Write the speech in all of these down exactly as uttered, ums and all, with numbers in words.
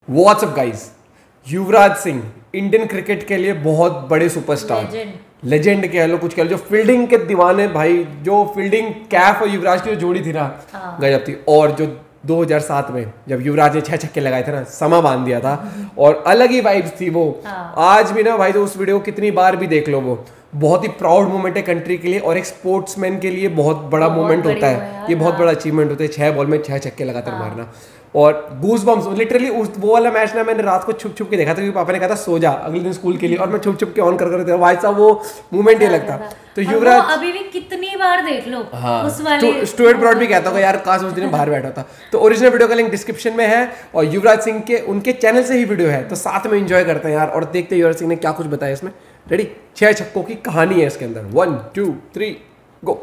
WhatsApp guys, Yuvraj Singh Indian cricket के लिए बहुत बड़े सुपरस्टार, लेजेंड कह लो, कुछ कह लो, जो फील्डिंग के दीवाने भाई, जो फील्डिंग कैफ और युवराज की जो जोड़ी थी ना, हाँ। गजब थी। और जो दो हज़ार सात में जब युवराज ने छह छक्के लगाए थे ना, समा बांध दिया था और अलग ही वाइब्स थी वो। हाँ। आज भी ना भाई, तो उस वीडियो को कितनी बार भी देख लो, वो बहुत ही प्राउड मोमेंट है कंट्री के लिए और एक स्पोर्ट्समैन के लिए बहुत बड़ा मोमेंट होता है। ये बहुत हाँ। बड़ा अचीवमेंट होता है, छह बॉल में छह छक्के लगातार हाँ। मारना। और गूज बम्स लिटरली उस वो वाला मैच ना मैंने रात को छुप छुप के देखा था, क्योंकि पापा ने कहा था सो जा अगले दिन स्कूल के लिए, और मैं छुप छुप के ऑन कर कर भाई साहब वो मोमेंट ही लगता। तो युवराज अभी भी कितनी बार देख लो। हाँ। उस वाले स्टुअर्ट ब्रॉड भी कहता होगा यार काश उस दिन बाहर बैठा था। तो ओरिजिनल वीडियो का लिंक डिस्क्रिप्शन में है और युवराज सिंह के उनके चैनल से ही वीडियो है, तो साथ में एंजॉय करते हैं यार और देखते हैं युवराज सिंह ने क्या कुछ बताया इसमें। रेडी? छह छक्कों की कहानी है इसके अंदर। One two three go.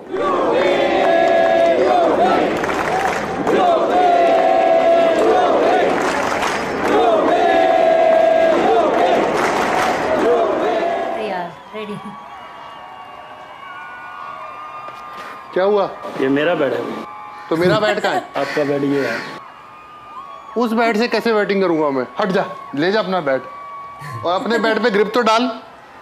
क्या हुआ? ये मेरा बैट है। तो मेरा बैट कहाँ है? आपका बैट ये है। उस बैट से कैसे बैटिंग करूंगा मैं? हट जा, ले जा अपना बैट और अपने बैट पे ग्रिप तो डाल।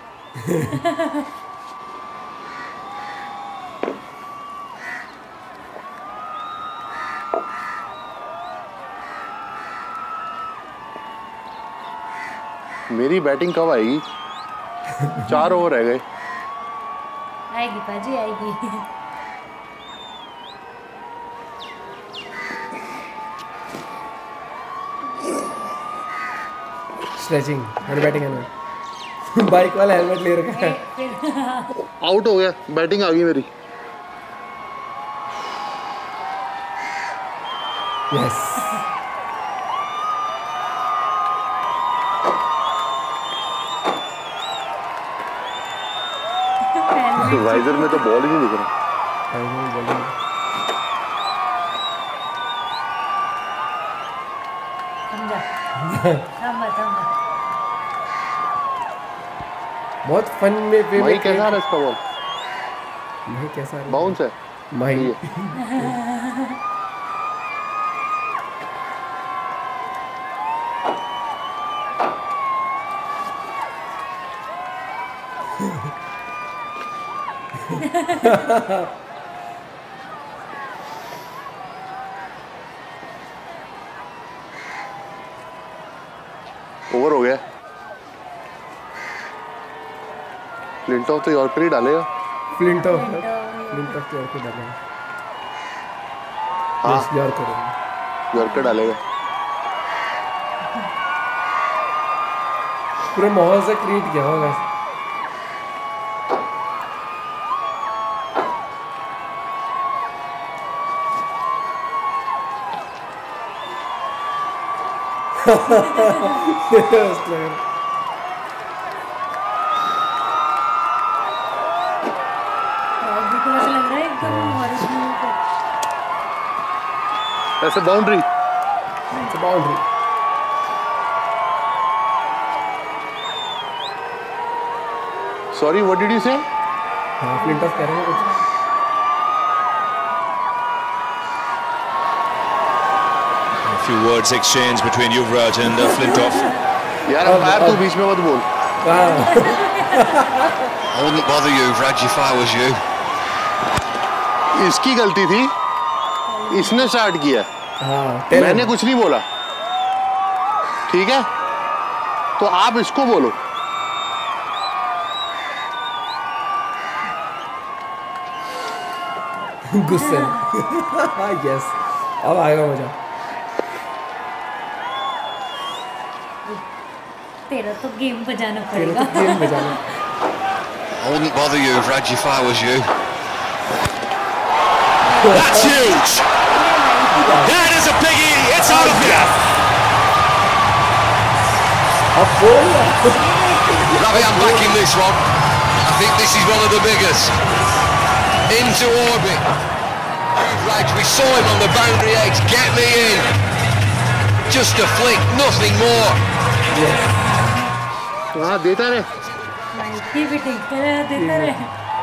मेरी बैटिंग कब आएगी? चार ओवर रह गए। आएगी पाजी, आएगी। स्ट्रेचिंग, मेरी बैटिंग है। बाइक वाला हेलमेट ले रखा है। आउट हो गया, बैटिंग आ गई मेरी। यस। वाइजर में तो बॉल ही नहीं दिख रहा। बहुत फन में वे में कैसा है इसका बॉल? नहीं कैसा है? बाउंस है माही। ओवर हो गया। फ्लिंटॉफ तो यॉर्कर ही डालेगा। फ्लिंटॉफ फ्लिंटॉफ तो यॉर्कर डालेगा। हाँ यॉर्कर यॉर्कर डालेगा। पूरे माहौल से क्रिएट किया होगा। ऐसे boundary boundary sorry what did you say? हाँ फ्लिंटॉफ कह रहे हैं कुछ। A few words exchanged between Yuvraj and uh, Flintoff. यार अंपायर तू बीच में मत बोल। I wouldn't bother you, Yuvraj, if I was you. इसकी गलती थी, इसने स्टार्ट किया। हाँ, मैंने कुछ नहीं बोला, ठीक है? तो आप इसको बोलो। गुस्से। यस, अब आएगा मजा। तेरा तो गेम बजाना पड़ेगा। तेरा तो गेम बजाना। I wouldn't bother you, Yuvraj, if I was you. That's huge. That is a biggie. It's out of here. Ravi, I'm backing this one. I think this is one of the biggest. Into orbit. Right, we saw him on the boundary edge. Get me in. Just a flick, nothing more. हाँ देता रहे। भी देता रहे, देता रहे।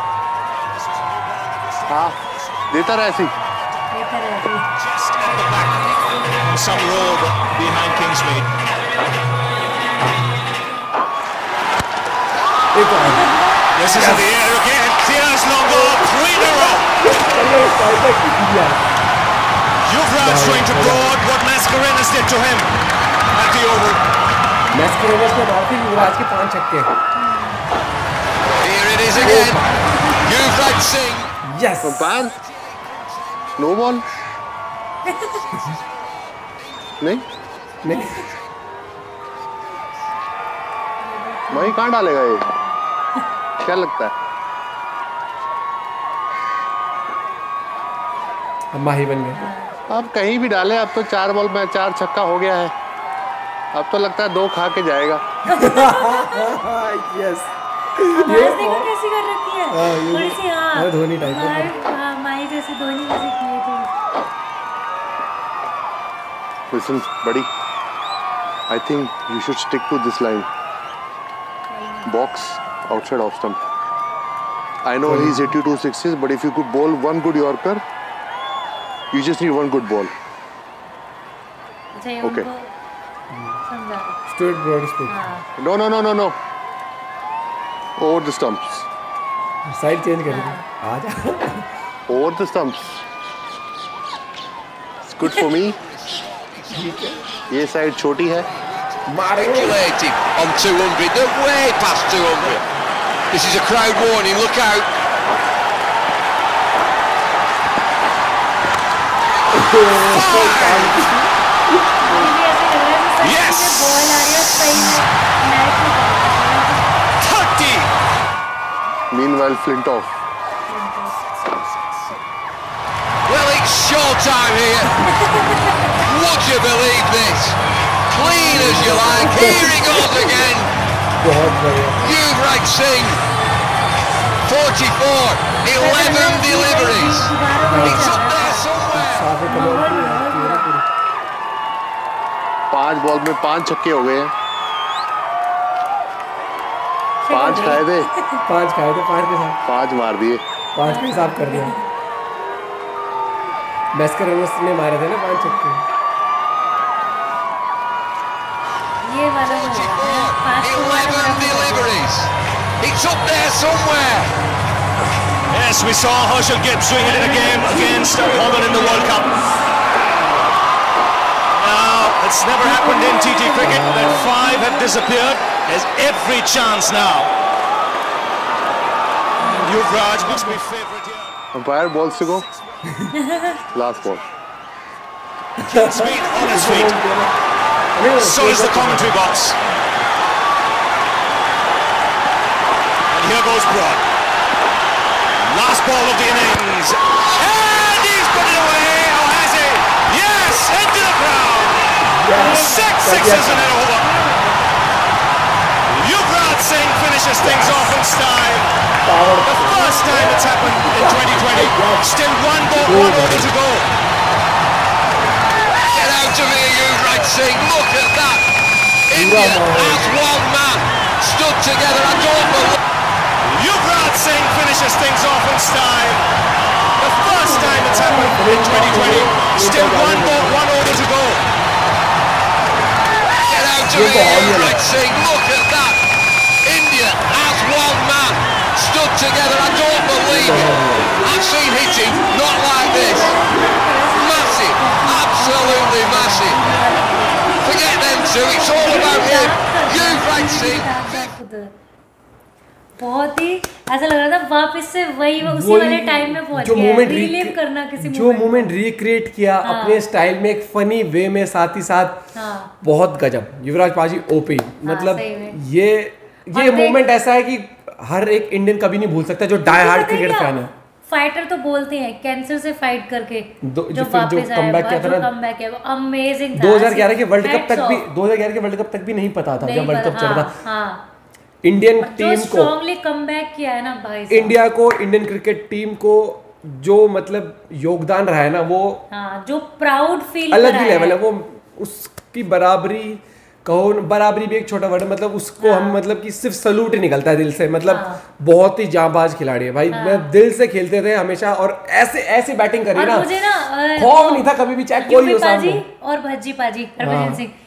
हाँ देता रहे ऐसी। देता रहे। Some roar behind Kingsmead. एक और This is in the air again. Diaz long ball, three in a row. Yuvraj trying to broad what Mascarenas did to him at the Oval. Mascarenas ने मार दी युवराज के पांच छक्के. Here it is again. Yuvraj Singh. Yes. Bad. No ball. नहीं नहीं वही कहाँ डालेगा ये क्या लगता है अब माही बन गए. अब कहीं भी डाले अब तो चार बॉल में चार छक्का हो गया है अब तो लगता है दो खा के जाएगा. यस आवाज देखो कैसी कर रखी है हाँ, ये थोड़ी सी हाँ हाँ, धोनी टाइप है. माई- हाँ माई जैसे धोनी जैसे किए थे. Listen, buddy. I think you should stick to this line. Box outside off stump. I know he's hit you two sixes, but if you could bowl one good Yorker, you just need one good ball. अच्छा ये Okay. उनको समझा. Straight broad spin. हाँ No, no, no, no, no. Over the stumps. Side change कर दी. आ जा. Over the stumps. It's good for me. ये side छोटी है. Speculating on two hundred. They're way past two hundred. This is a crowd warning. Look out. yes ball आ रही है सही में मैच में thirty. Meanwhile, Flintoff. Well, it's showtime here. Would you believe this? Clean as you like. Here he goes again. बहुत बढ़िया. Yuvraj Singh. forty-four. eleven deliveries. It's up there somewhere. साफ है कमाल की है पूरा पूरा. पांच बॉल में पांच छक्के हो गए हैं. पांच खाए थे पांच खाए थे पांच के साथ पांच मार दिए. पांच के हिसाब कर दिया. मैस्करेनस ने मारे थे ना पांच छक्के. ये वाला हो गया पांच को वाला eleven बराबर हो गया. deliveries. It's up there somewhere. Yes, we saw Herschel Gibbs doing it in a game against Holland in the World Cup. Now, it's never happened in T T cricket that five have disappeared. There's every chance now. And Yuvraj must be favourite here. Umpire balls to go. Last ball. Speed on his feet. So is the commentary box. And here goes Broad. Last ball of the innings. And he's put it away. How has he? Yes, into the crowd. Six sixes and then over. Yuvraj Singh finishes things off in style. The first time it's happened in twenty twenty. Still one ball, one over to go. Get out of here, Yuvraj Singh. Look at that. India as one man stood together. I don't believe. Yuvraj Singh finishes things off in style. The first time it's happened in twenty twenty. Still one ball, one over to go. Get out of here, Yuvraj Singh. Look at that. India as one man stood together. I don't believe it. I've seen hitting not like this. Massive. Absolutely massive. Forget them two. It's all about him. Yuvraj Singh. बहुत ही ऐसा लग रहा था वापस से वही वो उसी वही वाले टाइम में पहुंच जो गया मोमेंट रिलीव करना किसी जो मोमेंट रिक्रिएट किया हाँ. अपने स्टाइल में एक फनी वे में साथ ही साथ हाँ. बहुत गजब. युवराज पाजी ओपी मतलब सही में. ये और ये देख- मोमेंट ऐसा है कि हर एक इंडियन कभी नहीं भूल सकता जो डाई हार्ड क्रिकेट फैन है. फाइटर तो बोलते हैं कैंसर से फाइट करके दो- जो जो फिर जो वापस आया comeback किया था ना, कमबैक किया वो अमेजिंग था. दो हज़ार ग्यारह के वर्ल्ड कप Hats तक भी off. दो हज़ार ग्यारह के वर्ल्ड कप तक भी नहीं पता था नहीं जब वर्ल्ड पता, कप चल रहा था. हाँ, हाँ. इंडियन जो टीम को स्ट्रांगली कमबैक किया है ना भाई साहब. इंडिया को इंडियन क्रिकेट टीम को जो मतलब योगदान रहा है ना वो हाँ, जो प्राउड फील अलग ही लेवल है. वो उसकी बराबरी कहो बराबरी भी एक छोटा वर्ड है मतलब उसको हम मतलब कि सिर्फ सलूट ही निकलता है दिल से मतलब बहुत ही जांबाज खिलाड़ी है भाई. मैं दिल से खेलते थे हमेशा और ऐसे ऐसे बैटिंग करी और ना मुझे ना अ, खौफ नहीं था कभी भी चाहे कोई हो यूपी पाजी सामने. और भज्जी पाजी हरभजन सिंह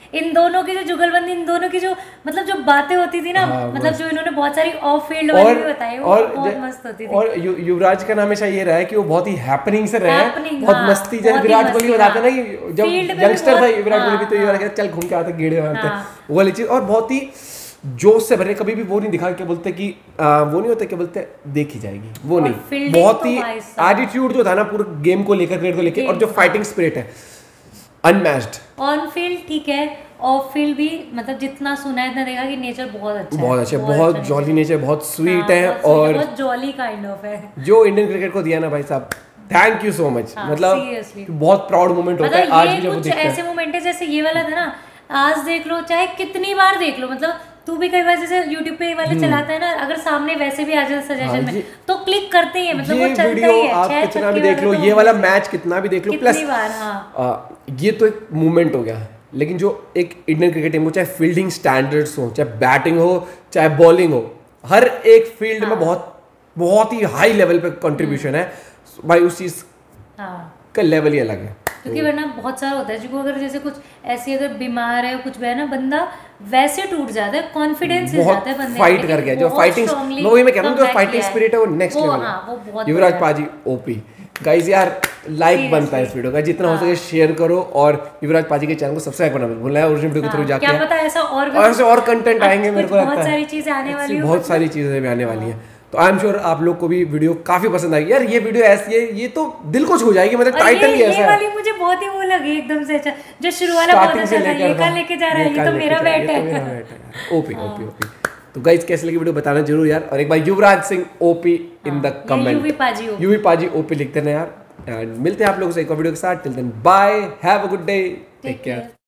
इन दोनों की जो जुगलबंदी, इन दोनों की जो मतलब जो बातें होती थी ना, मतलब जो इन्होंने बहुत सारी ऑफ फील्ड वाली भी बताई, वो बहुत मस्त होती थी। और युवराज का हमेशा ये रहा है कि वो बहुत ही हैपनिंग से रहे हैं, बहुत मस्ती। जैसे विराट कोहली बताते ना कि जब यंगस्टर था विराट कोहली भी, तो ये चल घूम के आते गेड़े मारते, वो वाली चीज। और बहुत ही जोश से भरे, कभी भी वो नहीं दिखा के बोलते कि आ, वो नहीं होता क्या बोलते देखी जाएगी, वो नहीं। बहुत ही एटीट्यूड जो था ना पूरे गेम को लेकर, क्रिकेट को लेकर, और जो फाइटिंग स्पिरिट है अनमैच्ड। ऑन फील्ड ठीक है, ऑफ फील्ड भी मतलब जितना सुना है इतना देखा कि नेचर बहुत अच्छा है, बहुत अच्छा, बहुत जॉली नेचर, बहुत स्वीट है, और बहुत जॉली काइंड ऑफ है जो इंडियन क्रिकेट को दिया ना भाई साहब, थैंक यू सो मच। मतलब बहुत प्राउड मोमेंट होता है आज भी जब वो देखते हैं। ऐसे मोमेंट है जैसे ये वाला था ना, आज देख लो चाहे कितनी बार देख लो, मतलब तू भी कई बार जैसे YouTube पे वाले चलाता है ना, अगर सामने वैसे भी आ जाए सजेशन में तो क्लिक करते ही है, मतलब वो चलता ही है। आप कितना भी देख लो, ये वाला मैच कितना भी देख लो, प्लस ये तो एक मूवमेंट हो गया। लेकिन जो एक इंडियन क्रिकेट टीम को चाहे फील्डिंग स्टैंडर्ड्स हो, चाहे बैटिंग हो, चाहे बॉलिंग हो, हर एक फील्ड में बहुत बहुत ही हाई लेवल पे कंट्रीब्यूशन है भाई, उस चीज का लेवल ही अलग है। क्योंकि वरना बहुत सारा होता है जिसको अगर जैसे कुछ ऐसी अगर बीमार है कुछ भी है ना, बंदा वैसे टूट जाता है, कॉन्फिडेंस हिल जाता है बंदे का। फाइट कर गया जो फाइटिंग, मैं वही मैं कह रहा हूं, जो फाइटिंग स्पिरिट है वो नेक्स्ट लेवल है। युवराज पाजी ओपी गाइस, यार लाइक बनता है इस वीडियो का, जितना हो सके शेयर करो, और युवराज पाजी के चैनल को सब्सक्राइब करना मत भूलना है। ओरिजिनल वीडियो के थ्रू जाके क्या पता ऐसा और ऐसे और कंटेंट आएंगे, मेरे को लगता है बहुत सारी चीजें आने वाली हैं, बहुत सारी चीजें भी आने वाली हैं। तो आई एम श्योर आप लोग को भी वीडियो काफी पसंद आएगी। यार ये वीडियो ऐसी है, ये तो दिल को छू जाएगी, मतलब टाइटल ही ऐसा है। ये वाली मुझे बहुत ही वो लगी एकदम से, अच्छा जो शुरू वाला बहुत अच्छा था, ये कल लेके जा रहा है, ये तो मेरा बैट है। OP OP OP. तो गाइस कैसे लगी वीडियो बताना जरूर यार, और एक बार Yuvraj Singh OP in the comment, Yuvi पाजी ओपी, यूवी पाजी ओपी लिखते हैं यार। एंड मिलते हैं आप लोगों से एक और वीडियो के साथ। Till then bye, have a good day, take care.